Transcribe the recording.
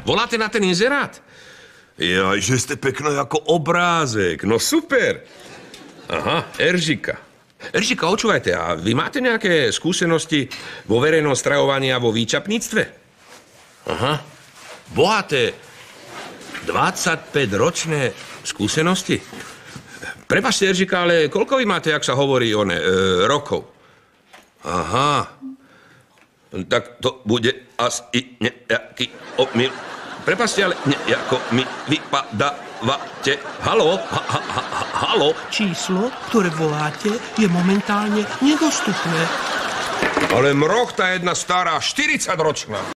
Voláte na ten inzerát? Ja, že ste pekná ako obrázek. No super. Aha, Eržika. Eržika, očúvajte, a vy máte nejaké skúsenosti vo verejnom stravovaní a vo výčapníctve? Aha, bohaté 25-ročné skúsenosti? Prepáčte, Eržika, ale koľko vy máte, jak sa hovorí, rokov? Aha. Tak to bude asi nejaký omyl. Prepáčte, ale nejako mi vypadávate. Haló? Haló? Číslo, ktoré voláte, je momentálne nedostupné. Ale mroch tá jedna stará, 40-ročná.